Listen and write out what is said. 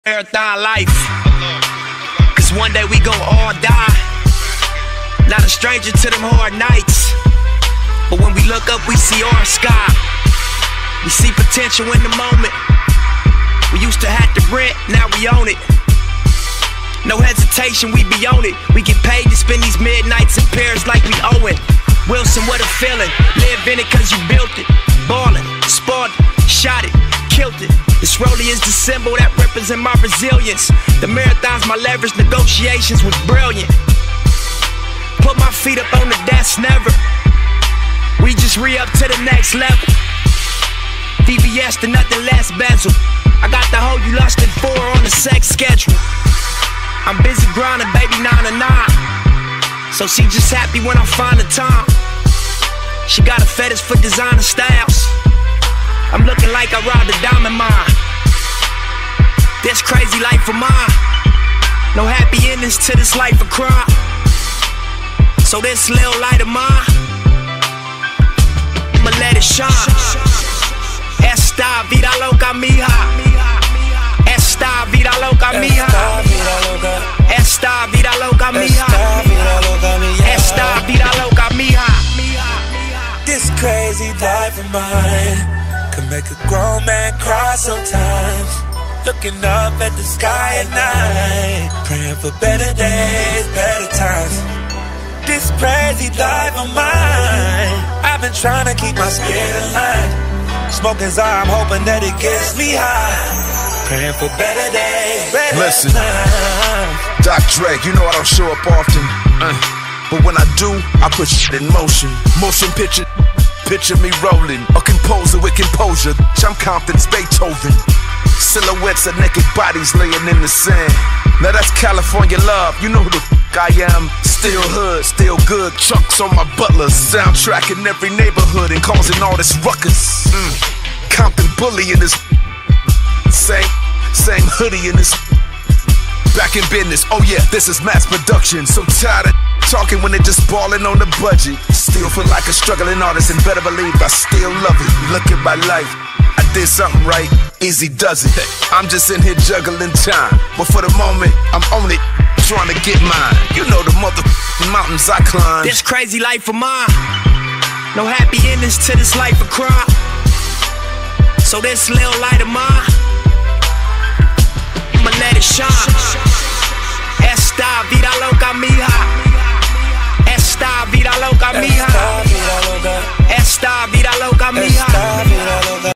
Marathon life, cause one day we gon' all die. Not a stranger to them hard nights, but when we look up we see our sky. We see potential in the moment. We used to have to rent, now we own it. No hesitation, we be on it. We get paid to spend these midnights in Paris like we owe it. Wilson, what a feeling. Live in it cause you built it. Ballin', spawned it, shot it, killed it. This rollie is the symbol that represent my resilience. The marathon's my leverage, negotiations was brilliant. Put my feet up on the desk, never. We just re-up to the next level. VVS to nothing less bezel. I got the hoe you lustin' for on the sex schedule. I'm busy grinding, baby, 9 to 9. So she just happy when I find the time. She got a fetish for designer styles. I'm looking like I robbed a diamond mine. This crazy life of mine. No happy endings to this life of crime. So this little light of mine, I'ma let it shine. Esta vida loca mija. Esta vida loca mija. Esta vida loca mija. Esta vida loca mija. This crazy life of mine can make a grown man cry sometimes. Looking up at the sky at night, praying for better days, better times. This crazy life of mine, I've been trying to keep my spirit alive. Smoking Zara, I'm hoping that it gets me high. Praying for better days, better Listen, times. Doc Dre, you know I don't show up often, but when I do, I put shit in motion. Motion picture me rolling, a composer with composure. I'm Compton's Beethoven. Silhouettes of naked bodies laying in the sand. Now that's California love, you know who the f I am. Still hood, still good, chunks on my butlers. Soundtrack in every neighborhood and causing all this ruckus. Compton bully in this same hoodie in this. Back in business, oh yeah, this is mass production. So tired of talking when they just ballin' on the budget. Still feel like a struggling artist and better believe I still love it. Look at my life, I did something right, easy does it. I'm just in here juggling time, but for the moment, I'm on it, trying to get mine. You know the motherfucking mountains I climb. This crazy life of mine, no happy endings to this life of crime. So this little light of mine, I'ma let it shine. Esta vida loca mija. Esta vida loca mija. Esta vida loca mija.